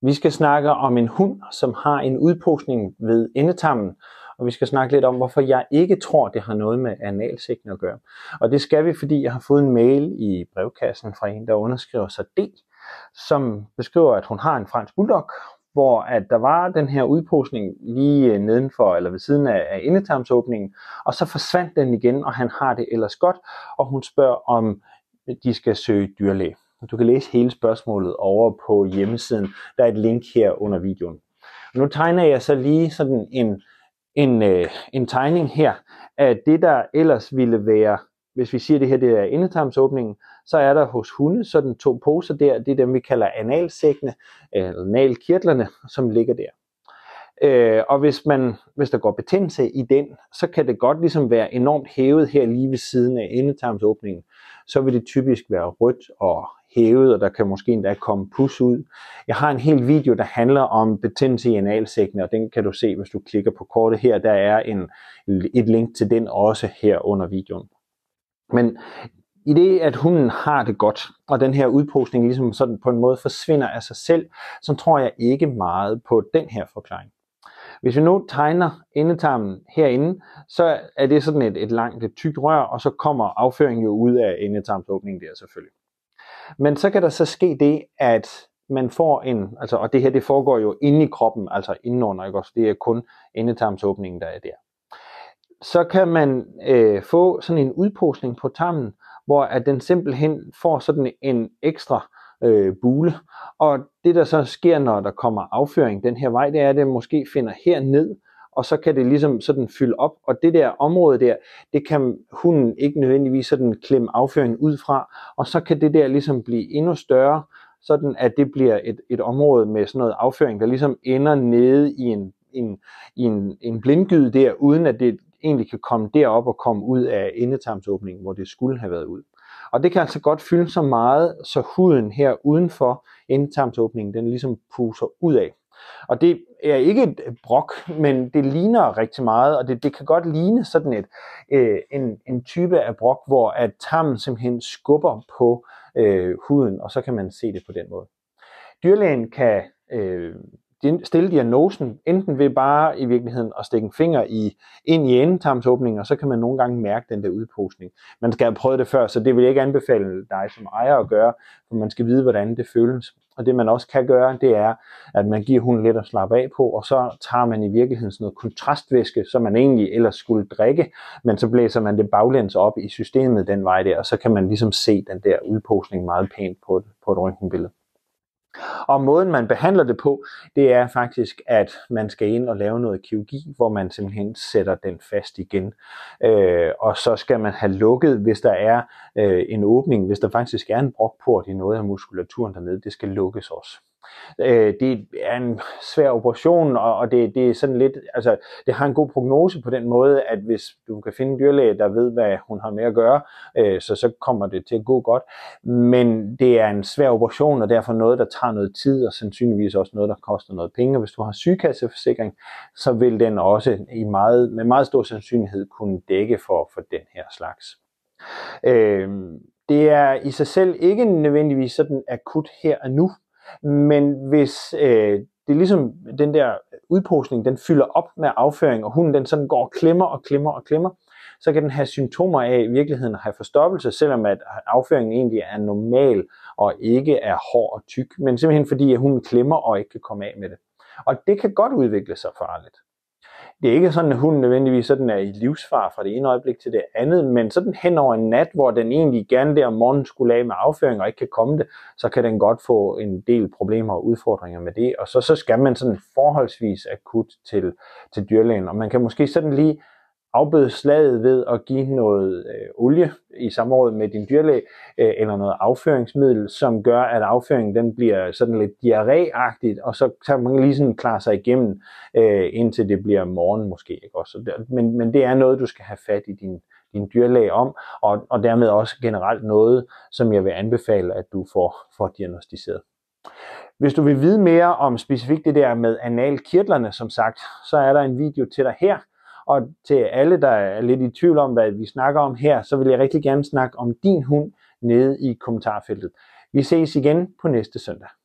Vi skal snakke om en hund, som har en udposning ved endetarmen, og vi skal snakke lidt om, hvorfor jeg ikke tror, det har noget med analsækken at gøre. Og det skal vi, fordi jeg har fået en mail i brevkassen fra en, der underskriver sig D, som beskriver, at hun har en fransk bulldog, hvor at der var den her udposning lige nedenfor eller ved siden af endetarmsåbningen, og så forsvandt den igen, og han har det ellers godt, og hun spørger, om de skal søge dyrlæge. Du kan læse hele spørgsmålet over på hjemmesiden. Der er et link her under videoen. Nu tegner jeg så lige sådan en tegning her af det, der ellers ville være, hvis vi siger det her, det er endetarmsåbningen, så er der hos hunde sådan 2 poser der, det er dem vi kalder analsækkene, eller analkirtlerne, som ligger der. Og hvis der går betændelse i den, så kan det godt ligesom være enormt hævet her lige ved siden af endetarmsåbningen. Så vil det typisk være rødt og hævet, og der kan måske endda komme pus ud. Jeg har en hel video, der handler om betændelse i analsækkene, og den kan du se, hvis du klikker på kortet her. Der er et link til den også her under videoen. Men i det, at hunden har det godt, og den her udposning ligesom sådan på en måde forsvinder af sig selv, så tror jeg ikke meget på den her forklaring. Hvis vi nu tegner endetarmen herinde, så er det sådan et langt, et tykt rør, og så kommer afføringen jo ud af endetarmsåbningen der selvfølgelig. Men så kan der så ske det, at man får og det her det foregår jo inde i kroppen, altså indenunder, ikke også? Det er kun endetarmsåbningen, der er der. Så kan man få sådan en udposning på tarmen, hvor at den simpelthen får sådan en ekstra bule, og det der så sker, når der kommer afføring den her vej, det er, at det måske finder herned, og så kan det ligesom sådan fylde op, og det der område der, det kan hunden ikke nødvendigvis sådan klemme afføring ud fra, og så kan det der ligesom blive endnu større, sådan at det bliver et område med sådan noget afføring, der ligesom ender nede i en blindgyde der, uden at det egentlig kan komme derop og komme ud af endetarmsåbningen, hvor det skulle have været ud. Og det kan altså godt fylde så meget, så huden her udenfor endetarmsåbningen, den ligesom puser ud af. Og det er ikke et brok, men det ligner rigtig meget, og det kan godt ligne sådan en type af brok, hvor at tarmen simpelthen skubber på huden, og så kan man se det på den måde. Dyrlægen kan stille diagnosen enten ved bare i virkeligheden at stikke en finger ind i endetarmsåbningen, og så kan man nogle gange mærke den der udposning. Man skal have prøvet det før, så det vil jeg ikke anbefale dig som ejer at gøre, for man skal vide, hvordan det føles. Og det man også kan gøre, det er, at man giver hunden lidt at slappe af på, og så tager man i virkeligheden sådan noget kontrastvæske, som man egentlig ellers skulle drikke, men så blæser man det baglæns op i systemet den vej der, og så kan man ligesom se den der udposning meget pænt på et røntgenbillede. Og måden man behandler det på, det er faktisk, at man skal ind og lave noget kirurgi, hvor man simpelthen sætter den fast igen. Og så skal man have lukket, hvis der er en åbning, hvis der faktisk er en brokport i noget af muskulaturen dernede, det skal lukkes også. Det er en svær operation, og det er sådan lidt, altså det har en god prognose på den måde, at hvis du kan finde en dyrlæge, der ved, hvad hun har med at gøre, så kommer det til at gå godt. Men det er en svær operation, og derfor noget, der tager noget tid, og sandsynligvis også noget, der koster noget penge. Og hvis du har sygekasseforsikring, så vil den også med meget stor sandsynlighed kunne dække for den her slags. Det er i sig selv ikke nødvendigvis sådan akut her og nu, men hvis det er ligesom den der udposning, den fylder op med afføring, og hunden den sådan går og klemmer, så kan den have symptomer af i virkeligheden at have forstoppelse, selvom at afføringen egentlig er normal og ikke er hård og tyk, men simpelthen fordi at hunden klemmer og ikke kan komme af med det. Og det kan godt udvikle sig farligt. Det er ikke sådan, at hunden nødvendigvis sådan er i livsfare fra det ene øjeblik til det andet, men sådan hen over en nat, hvor den egentlig gerne der om morgenen skulle af med afføring og ikke kan komme det, så kan den godt få en del problemer og udfordringer med det, og så skal man sådan forholdsvis akut til dyrlægen, og man kan måske sådan lige afbøde slaget ved at give noget olie i samråd med din dyrlæge, eller noget afføringsmiddel, som gør, at afføringen den bliver sådan lidt diarréagtigt, og så kan man lige sådan klare sig igennem, indtil det bliver morgen måske. Ikke? Også. Men det er noget, du skal have fat i din dyrlæge om, og dermed også generelt noget, som jeg vil anbefale, at du får diagnostiseret. Hvis du vil vide mere om specifikt det der med analkirtlerne, som sagt, så er der en video til dig her. Og til alle, der er lidt i tvivl om, hvad vi snakker om her, så vil jeg rigtig gerne snakke om din hund nede i kommentarfeltet. Vi ses igen på næste søndag.